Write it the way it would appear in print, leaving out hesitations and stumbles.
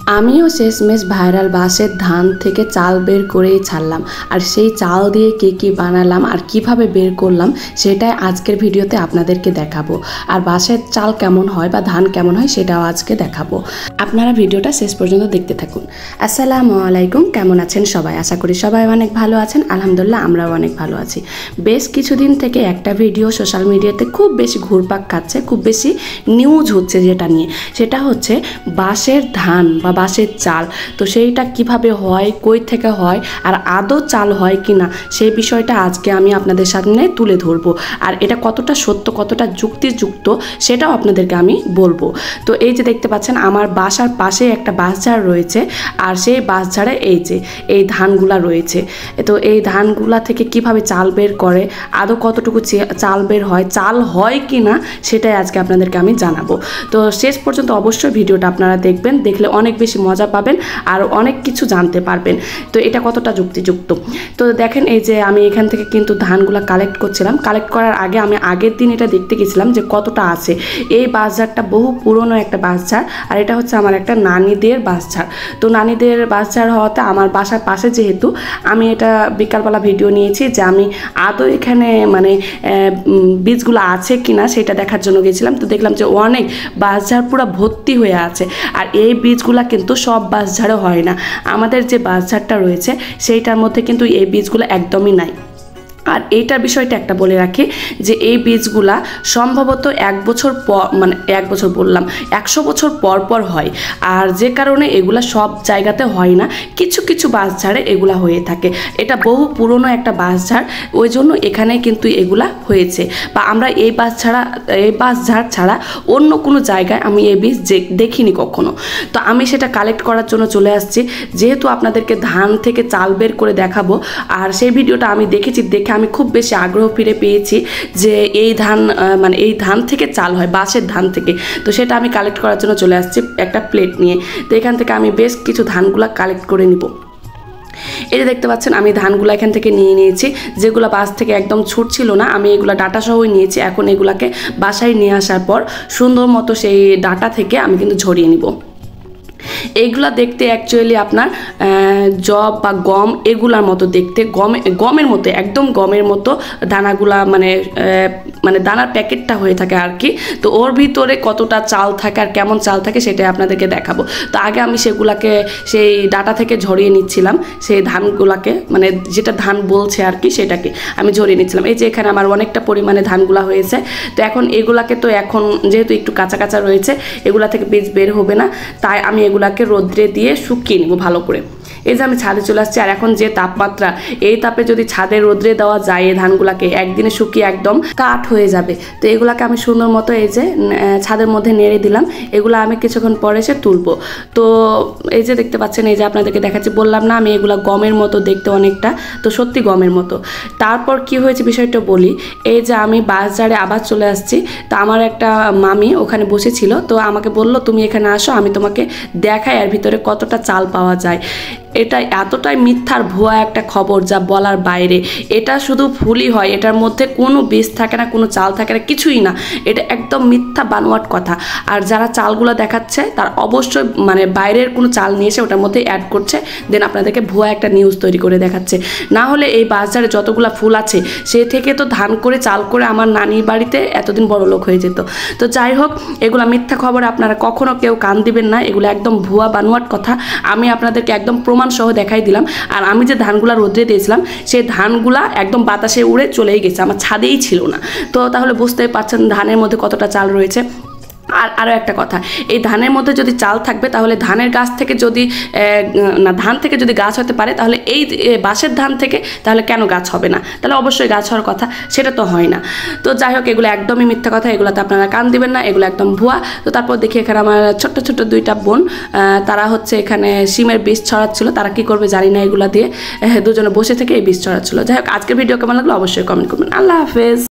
আমিও শেষমেশ ভাইরাল বাঁশের ধান থেকে চাল বের করেই ছাড়লাম। আর সেই চাল দিয়ে কী বানালাম আর কিভাবে বের করলাম সেটাই আজকের ভিডিওতে আপনাদেরকে দেখাবো। আর বাঁশের চাল কেমন হয় বা ধান কেমন হয় সেটাও আজকে দেখাবো। আপনারা ভিডিওটা শেষ পর্যন্ত দেখতে থাকুন। আসসালামু আলাইকুম, কেমন আছেন সবাই? আশা করি সবাই অনেক ভালো আছেন। আলহামদুলিল্লাহ আমরাও অনেক ভালো আছি। বেশ কিছুদিন থেকে একটা ভিডিও সোশ্যাল মিডিয়াতে খুব বেশি ঘুরপাক খাচ্ছে, খুব বেশি নিউজ হচ্ছে যেটা নিয়ে, সেটা হচ্ছে বাঁশের ধান বা বাঁশের চাল। তো সেইটা কিভাবে হয়, কই থেকে হয়, আর আদৌ চাল হয় কি না সেই বিষয়টা আজকে আমি আপনাদের সামনে তুলে ধরবো। আর এটা কতটা সত্য, কতটা যুক্তিযুক্ত সেটাও আপনাদেরকে আমি বলবো। তো এই যে দেখতে পাচ্ছেন আমার বাসার পাশে একটা বাঁশঝাড় রয়েছে, আর সেই বাঁশঝাড়ে এই ধানগুলা রয়েছে। তো এই ধানগুলা থেকে কিভাবে চাল বের করে, আদৌ কতটুকু চাল বের হয়, চাল হয় কি না সেটাই আজকে আপনাদেরকে আমি জানাবো। তো শেষ পর্যন্ত অবশ্যই ভিডিওটা আপনারা দেখবেন, দেখলে অনেক বেশি মজা পাবেন আর অনেক কিছু জানতে পারবেন। তো এটা কতটা যুক্তিযুক্ত তো দেখেন, এই যে আমি এখান থেকে কিন্তু ধানগুলা কালেক্ট করছিলাম। কালেক্ট করার আগে আমি আগের দিন এটা দেখতে গেছিলাম যে কতটা আছে। এই বাঁশঝাড়টা বহু পুরনো একটা বাঁশঝাড়, আর এটা হচ্ছে আমার একটা নানিদের বাঁশঝাড়। তো নানিদের বাঁশঝাড় হওয়াতে আমার বাসার পাশে যেহেতু, আমি এটা বিকালবেলা ভিডিও নিয়েছি যে আমি আদৌ এখানে মানে বীজগুলো আছে কিনা সেটা দেখার জন্য গেছিলাম। তো দেখলাম যে অনেক বাঁশঝাড় পুরো ভর্তি হয়ে আছে। আর এই বীজগুলা কিন্তু সব বাঁশঝাড়ে হয় না। আমাদের যে বাঁশঝাড়টা রয়েছে সেইটার মধ্যে কিন্তু এই বীজগুলো একদমই নাই। আর এইটার বিষয়টা একটা বলে রাখি যে এই বীজগুলা সম্ভবত 1 বছর পর, মানে 1 বছর বললাম 100 বছর পর পর হয়। আর যে কারণে এগুলা সব জায়গাতে হয় না, কিছু কিছু বাঁশঝাড়ে এগুলা হয়ে থাকে। এটা বহু পুরনো একটা বাঁশঝাড়, ওই জন্য এখানে কিন্তু এগুলা হয়েছে। বা আমরা এই বাঁশঝাড় ছাড়া অন্য কোনো জায়গায় আমি এই বীজ দেখিনি কখনো। তো আমি সেটা কালেক্ট করার জন্য চলে আসছি, যেহেতু আপনাদেরকে ধান থেকে চাল বের করে দেখাবো। আর সেই ভিডিওটা আমি দেখেছি, দেখে আমি খুব বেশি আগ্রহ ফিরে পেয়েছি যে এই ধান মানে এই ধান থেকে চাল হয়, বাঁশের ধান থেকে। তো সেটা আমি কালেক্ট করার জন্য চলে আসছি একটা প্লেট নিয়ে। তো এখান থেকে আমি বেশ কিছু ধানগুলা কালেক্ট করে নিব। এই যে দেখতে পাচ্ছেন আমি ধানগুলো এখান থেকে নিয়ে নিয়েছি, যেগুলো বাস থেকে একদম ছুটছিল না, আমি এগুলো ডাটা সহই নিয়েছি। এখন এগুলাকে বাসায় নিয়ে আসার পর সুন্দর মতো সেই ডাটা থেকে আমি কিন্তু ঝরিয়ে নিব। এইগুলা দেখতে অ্যাকচুয়ালি আপনার জব বা গম এগুলার মতো দেখতে, গমের মতো, একদম গমের মতো দানাগুলা, মানে দানার প্যাকেটটা হয়ে থাকে আর কি। তো ওর ভিতরে কতটা চাল থাকে আর কেমন চাল থাকে সেটাই আপনাদেরকে দেখাবো। তো আগে আমি সেগুলাকে সেই ডাটা থেকে ঝরিয়ে নিচ্ছিলাম, সেই ধানগুলাকে, মানে যেটা ধান বলছে আর কি সেটাকে আমি ঝরিয়ে নিচ্ছিলাম। এই যে এখানে আমার অনেকটা পরিমাণে ধানগুলা হয়েছে। তো এখন এগুলাকে, তো এখন যেহেতু একটু কাঁচা কাঁচা রয়েছে, এগুলা থেকে বীজ বের হবে না, তাই আমি এগুলাকে রোদ্রে দিয়ে শুকিয়ে নেব ভালো করে। এই যে আমি ছাদে চলে আসছি, আর এখন যে তাপমাত্রা, এই তাপে যদি ছাদে রোদ্রে দেওয়া যায় এই ধানগুলাকে, একদিনে শুকিয়ে একদম কাঠ হয়ে যাবে। তো এগুলাকে আমি সুন্দর মতো এই যে ছাদের মধ্যে নেড়ে দিলাম। এগুলো আমি কিছুক্ষণ পরে এসে তুলবো। তো এই যে দেখতে পাচ্ছেন, এই যে আপনাদেরকে দেখাচ্ছি, বললাম না আমি এগুলো গমের মতো দেখতে অনেকটা, তো সত্যি গমের মতো। তারপর কি হয়েছে বিষয়টা বলি। এই যে আমি বাঁশঝাড়ে আবার চলে আসছি, তো আমার একটা মামি ওখানে বসেছিল, তো আমাকে বলল তুমি এখানে আসো, আমি তোমাকে দেখাই এর ভিতরে কতটা চাল পাওয়া যায়। এটা এতটাই মিথ্যার ভুয়া একটা খবর যা বলার বাইরে। এটা শুধু ফুলই হয়, এটার মধ্যে কোনো বীজ থাকে না, কোনো চাল থাকে না, কিছুই না। এটা একদম মিথ্যা বানোয়াট কথা। আর যারা চালগুলো দেখাচ্ছে তার অবশ্যই মানে বাইরের কোনো চাল নিয়ে এসে ওটার মধ্যে অ্যাড করছে, দেন আপনাদেরকে ভুয়া একটা নিউজ তৈরি করে দেখাচ্ছে। না হলে এই বাজারে যতগুলো ফুল আছে সে থেকে তো ধান করে চাল করে আমার নানির বাড়িতে এতদিন বড় লোক হয়ে যেত। তো যাই হোক, এগুলো মিথ্যা খবর, আপনারা কখনো কেউ কান দিবেন না। এগুলো একদম ভুয়া বানোয়াট কথা। আমি আপনাদেরকে একদম প্রমাণ সহ দেখাই দিলাম। আর আমি যে ধানগুলা রোদ্রে দিয়েছিলাম সেই ধানগুলা একদম বাতাসে উড়ে চলেই গেছে, আমার ছাদেই ছিল না। তো তাহলে বুঝতেই পারছেন ধানের মধ্যে কতটা চাল রয়েছে। আর আরও একটা কথা, এই ধানের মধ্যে যদি চাল থাকবে তাহলে ধানের গাছ থেকে যদি ধান থেকে যদি গাছ হতে পারে, তাহলে এই বাঁশের ধান থেকে তাহলে কেন গাছ হবে না? তাহলে অবশ্যই গাছ হওয়ার কথা, সেটা তো হয় না। তো যাই হোক, এগুলো একদমই মিথ্যা কথা, এগুলোতে আপনারা কান দিবেন না, এগুলো একদম ভুয়া। তো তারপর দেখি এখানে আমার ছোট্ট ছোট্ট 2টা বোন, তারা হচ্ছে এখানে শিমের বীজ ছড়াচ্ছিল। তারা কি করবে জানি না, এগুলো দিয়ে দুজনে বসে থেকে এই বীজ ছড়াচ্ছিল। যাই হোক, আজকের ভিডিও কেমন লাগলো অবশ্যই কমেন্ট করবেন। আল্লাহ হাফেজ।